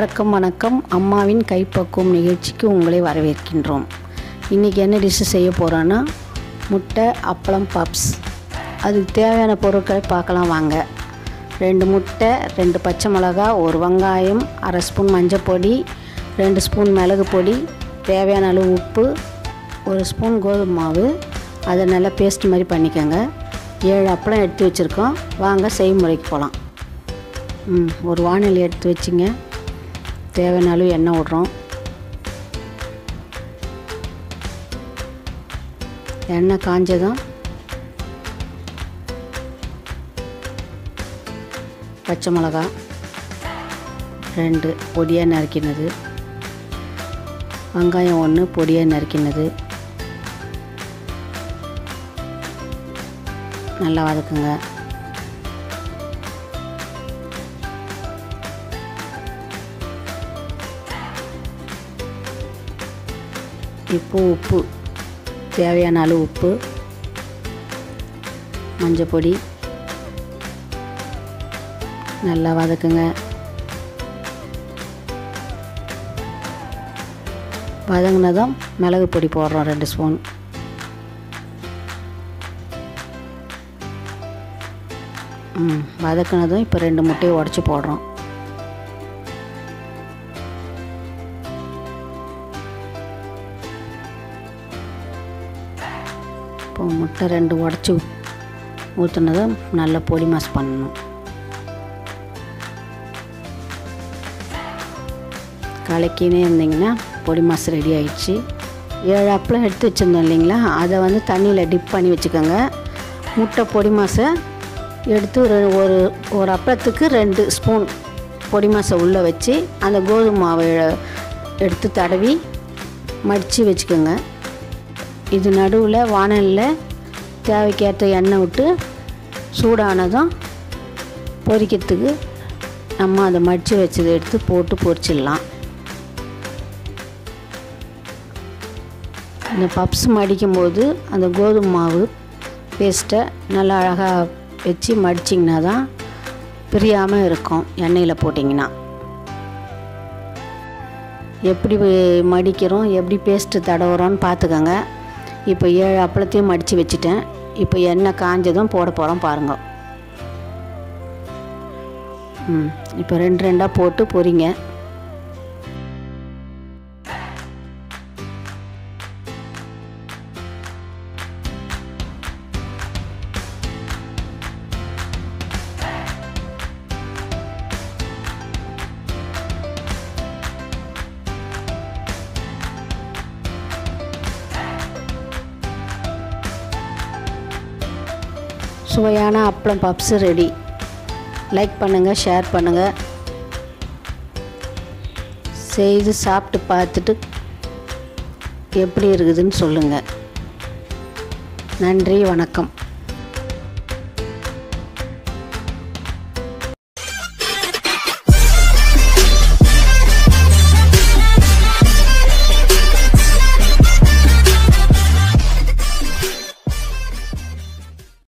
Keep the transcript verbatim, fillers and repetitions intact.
அனைவருக்கும் வணக்கம். அம்மாவின் கைப்பக்குவம் நிகழ்ச்சிக்கு உங்களை வரவேற்கின்றோம். இன்றைக்கி என்ன டிஷ்ஷு செய்ய போகிறோன்னா முட்டை அப்பளம் பப்ஸ். அதுக்கு தேவையான பொருட்களை பார்க்கலாம் வாங்க. ரெண்டு முட்டை, ரெண்டு பச்சை மிளகா, ஒரு வெங்காயம், அரை ஸ்பூன் மஞ்சள் பொடி, ரெண்டு ஸ்பூன் மிளகு பொடி, தேவையான அளவு உப்பு, ஒரு ஸ்பூன் கோதுமை மாவு. அதை நல்லா பேஸ்ட் மாதிரி பண்ணிக்கோங்க. ஏழு அப்பளம் எடுத்து வச்சுருக்கோம். வாங்க செய்முறைக்கு போகலாம். ம் ஒரு வானொலி எடுத்து வச்சுங்க. தேவையான அளவு எண்ணெய் விட்றோம். எண்ணெய் காஞ்சதும் பச்சை மிளகா ரெண்டு பொடியாக நறுக்கினது, வெங்காயம் ஒன்று பொடியாக நறுக்கினது நல்லா வதக்குங்க. இப்போ உப்பு, தேவையான அளவு உப்பு, மஞ்சள் பொடி நல்லா வதக்குங்க. வதங்கினதும் மிளகு பொடி போடுறோம் ரெண்டு ஸ்பூன். ம் வதக்கினதும் இப்போ ரெண்டு முட்டையை உடச்சி போடுறோம். இப்போ முட்டை ரெண்டு உடச்சி ஊற்றுனதும் நல்லா பொடி மாஸ் பண்ணணும். கலக்கினே இருந்தீங்கன்னா பொடி மாஸ் ரெடி ஆயிடுச்சு. ஏழு அப்பளம் எடுத்து வச்சுருந்தோம் இல்லைங்களா, அதை வந்து தண்ணியில் டிப் பண்ணி வச்சுக்கோங்க. முட்டை பொடி மாசை எடுத்து ஒரு ஒரு ஒரு அப்பளத்துக்கு ரெண்டு ஸ்பூன் பொடி மாசை உள்ளே வச்சு அந்த கோதுமை மாவை எடுத்து தடவி மடித்து வச்சுக்கோங்க. இது நடுவில் வானலில் தேவைக்கேற்ற எண்ணெய் விட்டு சூடானதும் பொரிக்கிறதுக்கு நம்ம அதை மடித்து வச்சதை எடுத்து போட்டு பொரிச்சிடலாம். இந்த பப்ஸ் மடிக்கும்போது அந்த கோதுமை மாவு பேஸ்ட்டை நல்லா அழகாக வச்சு மடிச்சிங்கன்னா தான் பிரியாமல் இருக்கும். எண்ணெயில் போட்டிங்கன்னா எப்படி மடிக்கிறோம், எப்படி பேஸ்ட்டு தடவுறோன்னு பார்த்துக்கோங்க. இப்போ ஏழு அப்பளத்தையும் மடித்து வச்சுட்டேன். இப்போ எண்ணெய் காஞ்சதும் போட போகிறோம் பாருங்கள். ம் இப்போ ரெண்டு ரெண்டாக போட்டு பொரிங்க. சுவையான அப்பளம் பப்ஸ் ரெடி. லைக் பண்ணுங்கள், ஷேர் பண்ணுங்கள், செய்து சாப்பிட்டு பார்த்துட்டு எப்படி இருக்குதுன்னு சொல்லுங்கள். நன்றி, வணக்கம்.